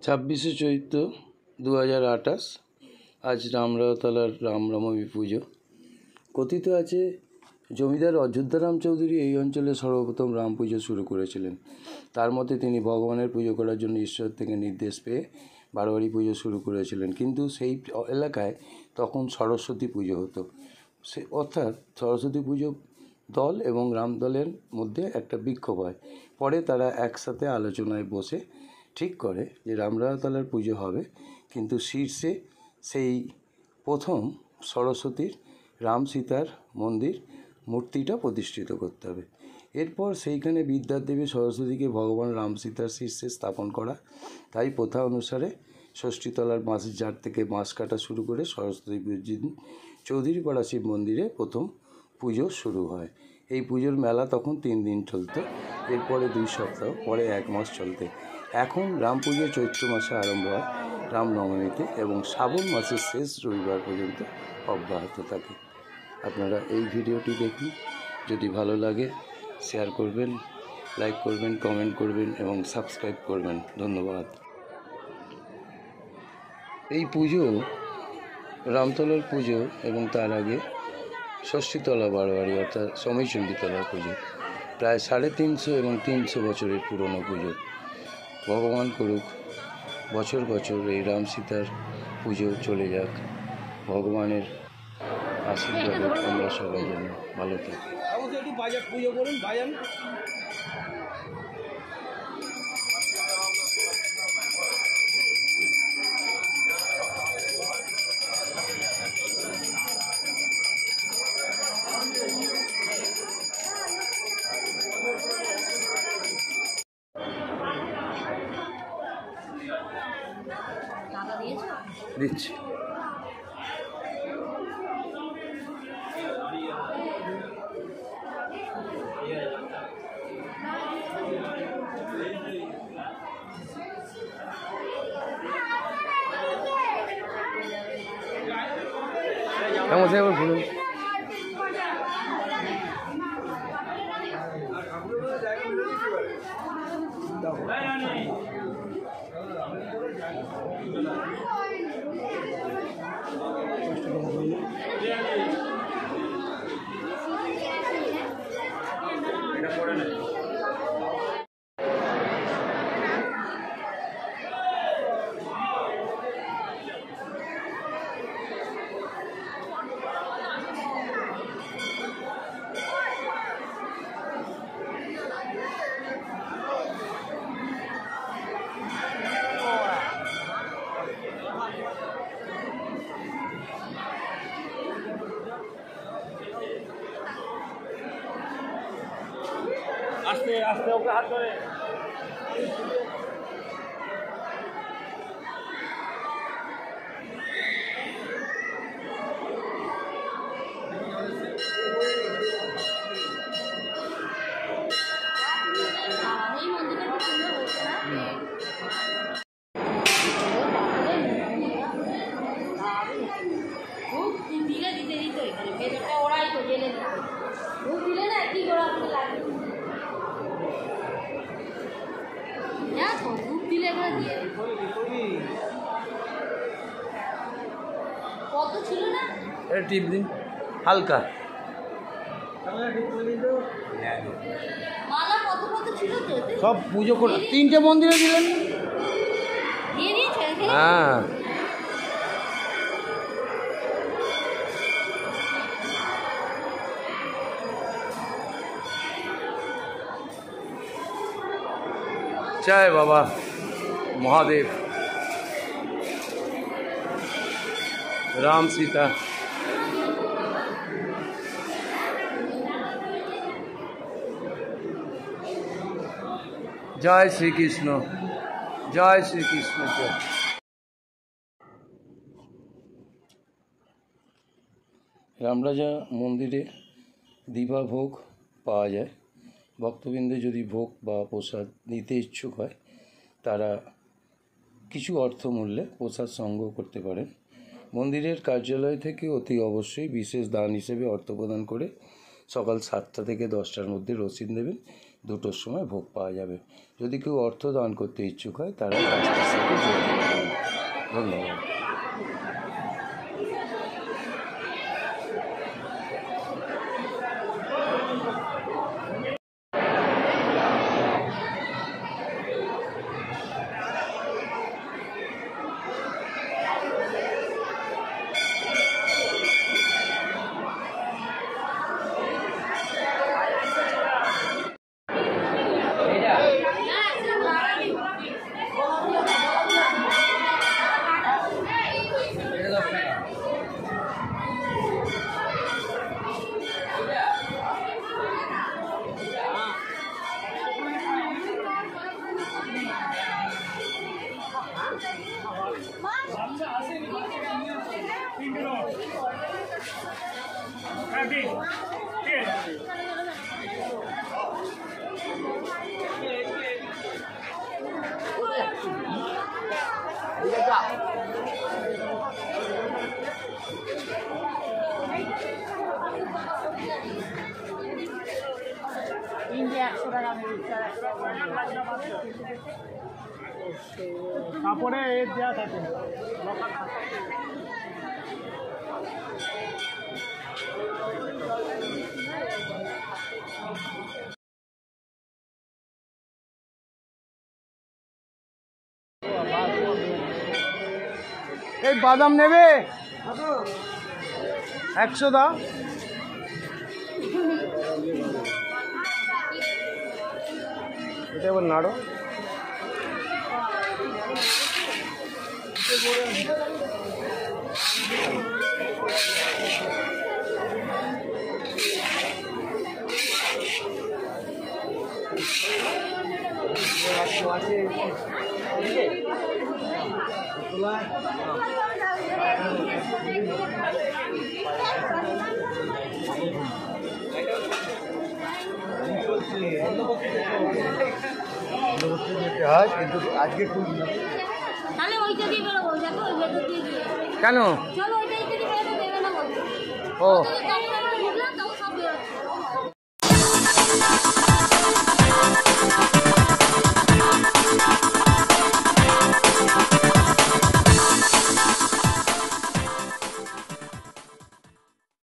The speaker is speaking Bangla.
26শে চৈত্র 2028 আজ রামরাজতলার রামনবমী পুজো। কথিত আছে জমিদার অযোধ্যারাম চৌধুরী এই অঞ্চলে সর্বপ্রথম রাম পুজো শুরু করেছিলেন। তার মতে তিনি ভগবানের পুজো করার জন্য ঈশ্বর থেকে নির্দেশ পেয়ে বারোয়ারি পুজো শুরু করেছিলেন, কিন্তু সেই এলাকায় তখন সরস্বতী পুজো হতো। অর্থাৎ সরস্বতী পুজো দল এবং রাম দলের মধ্যে একটা বিক্ষোভ হয়। পরে তারা একসাথে আলোচনায় বসে ঠিক করে যে রামরাজতলার পুজো হবে, কিন্তু শীর্ষে সেই প্রথম সরস্বতীর রাম সীতার মন্দির মূর্তিটা প্রতিষ্ঠিত করতে হবে। এরপর সেইখানে বিদ্যার দেবী সরস্বতীকে ভগবান রাম সীতার শীর্ষে স্থাপন করা। তাই প্রথা অনুসারে ষষ্ঠীতলার বাঁশের ঝাড় থেকে বাঁশ কাটা শুরু করে সরস্বতী পুজোর দিন চৌধুরীপাড়া শিব মন্দিরে প্রথম পুজো শুরু হয়। এই পুজোর মেলা তখন 3 দিন চলত, এরপরে 2 সপ্তাহ, পরে 1 মাস চলতে। এখন রাম পুজো চৈত্র মাসে আরম্ভ হয় রামনবমীতে এবং শ্রাবণ মাসের শেষ রবিবার পর্যন্ত অব্যাহত থাকে। আপনারা এই ভিডিওটি দেখুন, যদি ভালো লাগে শেয়ার করবেন, লাইক করবেন, কমেন্ট করবেন এবং সাবস্ক্রাইব করবেন। ধন্যবাদ। এই পুজো রামতলার পুজো এবং তার আগে ষষ্ঠীতলা বারোয়ারি অর্থাৎ সমীচণ্ডীতলার পুজো প্রায় 350 এবং 300 বছরের পুরনো পুজো। ভগবান করুক বছর বছর এই রাম সীতার পুজো চলে যাক। ভগবানের আশীর্বাদে আমরা সবাই যেন ভালো থাকি। দিচ্ছি। কেমন সে আবার ভুলুন। আস্তে আস্তে ওকে হাত ধরে। টিপ দিন হালকা। সব পুজো করে 3টে মন্দিরে দিলেন। হ্যাঁ, জয় বাবা মহাদেব। রাম সীতা জয় শ্রীকৃষ্ণ, জয় শ্রীকৃষ্ণ। রামরাজা মন্দিরে দিবা ভোগ পাওয়া যায়। ভক্তবৃন্দে যদি ভোগ বা প্রসাদ নিতে ইচ্ছুক হয় তারা কিছু অর্থ মূল্যে প্রসাদ সংগ্রহ করতে পারেন। মন্দিরের কার্যালয় থেকে অতি অবশ্যই বিশেষ দান হিসেবে অর্থ প্রদান করে সকাল 7টা থেকে 10টার মধ্যে রসিদ নেবেন। 2টোর সময় ভোগ পাওয়া যাবে। যদি কেউ অর্থ দান করতে ইচ্ছুক হয় তারা কাজটার সাথে যোগাযোগ করুন। ধন্যবাদ। কাপড়ে দেওয়া থাকে এই বাদাম নেবে 100 দাও। এটা এবার নাড়ো। কিন্তু আজকে কেন ও